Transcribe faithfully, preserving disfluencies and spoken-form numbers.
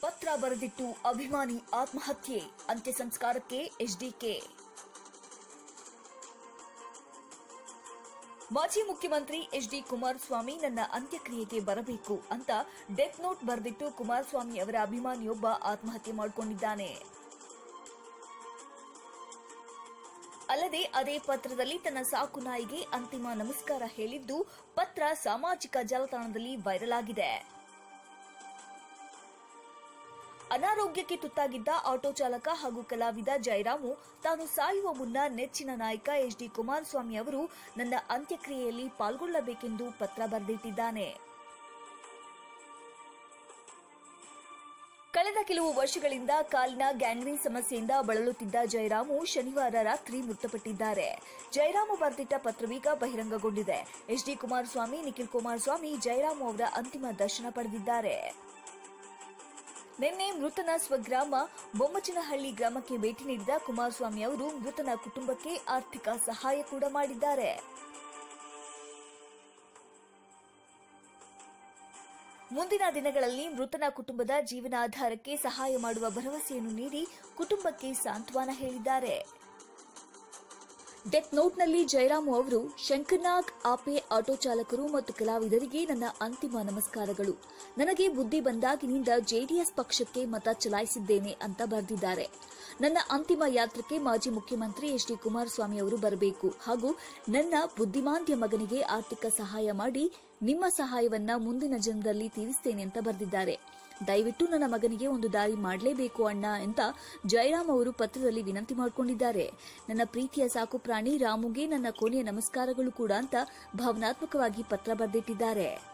ಪತ್ರ ಬರೆದಿಟ್ಟು ಅಭಿಮಾನಿ ಆತ್ಮಹತ್ಯೆ, ಅಂತ್ಯ ಸಂಸ್ಕಾರಕ್ಕೆ ಎಚ್ಡಿಕೆ. ಮಾಜಿ ಮುಖ್ಯಮಂತ್ರಿ ಎಚ್ ಡಿ ಕುಮಾರಸ್ವಾಮಿ ನನ್ನ ಅಂತ್ಯಕ್ರಿಯೆಗೆ ಬರಬೇಕು ಅಂತ ಡೆತ್ ನೋಟ್ ಬರೆದಿಟ್ಟು ಕುಮಾರಸ್ವಾಮಿ ಅವರ ಅಭಿಮಾನಿಯೊಬ್ಬ ಆತ್ಮಹತ್ಯೆ ಮಾಡಿಕೊಂಡಿದ್ದಾನೆ. ಅಲ್ಲದೆ ಅದೇ ಪತ್ರದಲ್ಲಿ ತನ್ನ ಸಾಕು ನಾಯಿಗೆ ಅಂತಿಮ ನಮಸ್ಕಾರ ಹೇಳಿದ್ದು ಪತ್ರ ಸಾಮಾಜಿಕ ಜಾಲತಾಣದಲ್ಲಿ ವೈರಲ್ ಆಗಿದೆ. ಅನಾರೋಗ್ಯಕ್ಕೆ ತುತ್ತಾಗಿದ್ದ ಆಟೋ ಚಾಲಕ ಹಾಗೂ ಕಲಾವಿದ ಜಯರಾಮು ತಾನು ಸಾಯುವ ಮುನ್ನ ನೆಚ್ಚಿನ ನಾಯಕ ಎಚ್ ಡಿ ಕುಮಾರಸ್ವಾಮಿ ಅವರು ನನ್ನ ಅಂತ್ಯಕ್ರಿಯೆಯಲ್ಲಿ ಪಾಲ್ಗೊಳ್ಳಬೇಕೆಂದು ಪತ್ರ ಬರೆದಿಟ್ಟಿದ್ದಾನೆ. ಕಳೆದ ಕೆಲವು ವರ್ಷಗಳಿಂದ ಕಾಲಿನ ಗ್ಯಾಂಗ್ರೀನ್ ಸಮಸ್ಯೆಯಿಂದ ಬಳಲುತ್ತಿದ್ದ ಜಯರಾಮು ಶನಿವಾರ ರಾತ್ರಿ ಮೃತಪಟ್ಟಿದ್ದಾರೆ. ಜಯರಾಮು ಬರೆದಿಟ್ಟ ಪತ್ರವೀಗ ಬಹಿರಂಗಗೊಂಡಿದೆ. ಎಚ್ ಡಿ ಕುಮಾರಸ್ವಾಮಿ, ನಿಖಿಲ್ ಕುಮಾರಸ್ವಾಮಿ ಜಯರಾಮು ಅವರ ಅಂತಿಮ ದರ್ಶನ ಪಡೆದಿದ್ದಾರೆ. ನಿನ್ನೆ ಮೃತನ ಸ್ವಗ್ರಾಮ ಬೊಮ್ಮಚನಹಳ್ಳಿ ಗ್ರಾಮಕ್ಕೆ ಭೇಟಿ ನೀಡಿದ ಕುಮಾರಸ್ವಾಮಿ ಅವರು ಮೃತನ ಕುಟುಂಬಕ್ಕೆ ಆರ್ಥಿಕ ಸಹಾಯ ಕೂಡ ಮಾಡಿದ್ದಾರೆ. ಮುಂದಿನ ದಿನಗಳಲ್ಲಿ ಮೃತನ ಕುಟುಂಬದ ಜೀವನಾಧಾರಕ್ಕೆ ಸಹಾಯ ಮಾಡುವ ಭರವಸೆಯನ್ನು ನೀಡಿ ಕುಟುಂಬಕ್ಕೆ ಸಾಂತ್ವನ ಹೇಳಿದ್ದಾರೆ. ಡೆತ್ ನೋಟ್ನಲ್ಲಿ ಜಯರಾಮು ಅವರು ಶಂಕರ್ನಾಗ್ ಆಪೆ ಆಟೋ ಚಾಲಕರು ಮತ್ತು ಕಲಾವಿದರಿಗೆ ನನ್ನ ಅಂತಿಮ ನಮಸ್ಕಾರಗಳು. ನನಗೆ ಬುದ್ಧಿ ಬಂದಾಗಿನಿಂದ ಜೆಡಿಎಸ್ ಪಕ್ಷಕ್ಕೆ ಮತ ಚಲಾಯಿಸಿದ್ದೇನೆ ಅಂತ ಬರೆದಿದ್ದಾರೆ. ನನ್ನ ಅಂತಿಮ ಯಾತ್ರಕ್ಕೆ ಮಾಜಿ ಮುಖ್ಯಮಂತ್ರಿ ಎಚ್ ಡಿ ಕುಮಾರಸ್ವಾಮಿ ಅವರು ಬರಬೇಕು ಹಾಗೂ ನನ್ನ ಬುದ್ಧಿಮಾಂದ್ಯ ಮಗನಿಗೆ ಆರ್ಥಿಕ ಸಹಾಯ ಮಾಡಿ ನಿಮ್ಮ ಸಹಾಯವನ್ನ ಮುಂದಿನ ಜನ್ಮದಲ್ಲಿ ತೀರಿಸುತ್ತೇನೆ ಅಂತ ಬರೆದಿದ್ದಾರೆ. ದಯವಿಟ್ಟು ನನ್ನ ಮಗನಿಗೆ ಒಂದು ದಾರಿ ಮಾಡಲೇಬೇಕು ಅಣ್ಣ ಅಂತ ಜಯರಾಮ್ ಅವರು ಪತ್ರದಲ್ಲಿ ವಿನಂತಿ ಮಾಡಿಕೊಂಡಿದ್ದಾರೆ. ನನ್ನ ಪ್ರೀತಿಯ ಸಾಕು ಪ್ರಾಣಿ ರಾಮುಗೆ ನನ್ನ ಕೊನೆಯ ನಮಸ್ಕಾರಗಳು ಕೂಡ ಅಂತ ಭಾವನಾತ್ಮಕವಾಗಿ ಪತ್ರ ಬರೆದಿಟ್ಟಿದ್ದಾರೆ.